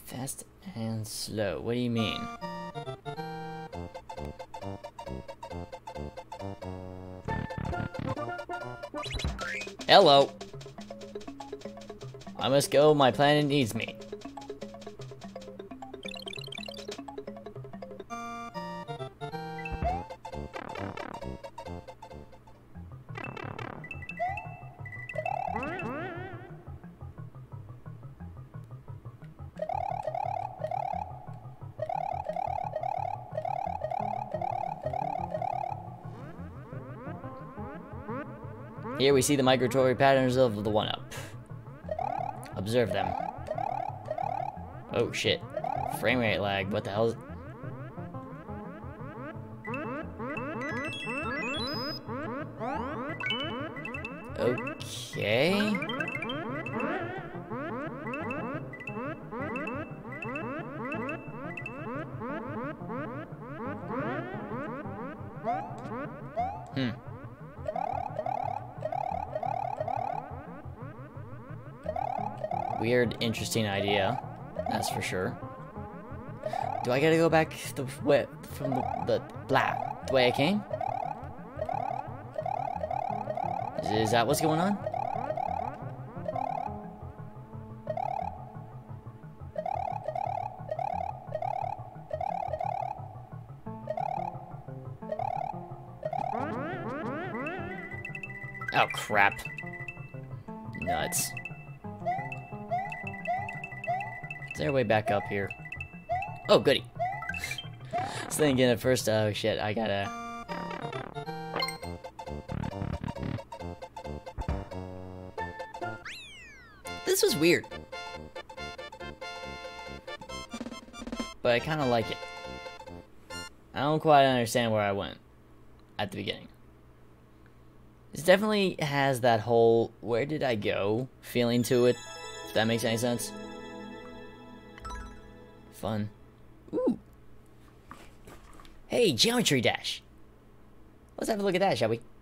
Fast and slow. What do you mean? Hello. I must go. My planet needs me. Here we see the migratory patterns of the one-up. Observe them. Oh shit. Frame rate lag, what the hell is... Okay. Weird, interesting idea. That's for sure. Do I gotta go back the way from the way I came? Is that what's going on? Oh crap. Nuts. Is there a way back up here? Oh, goody. I was thinking at first, oh shit, I gotta... This was weird. But I kinda like it. I don't quite understand where I went at the beginning. This definitely has that whole, where did I go feeling to it, if that makes any sense. Fun. Ooh. Hey, Geometry Dash. Let's have a look at that, shall we?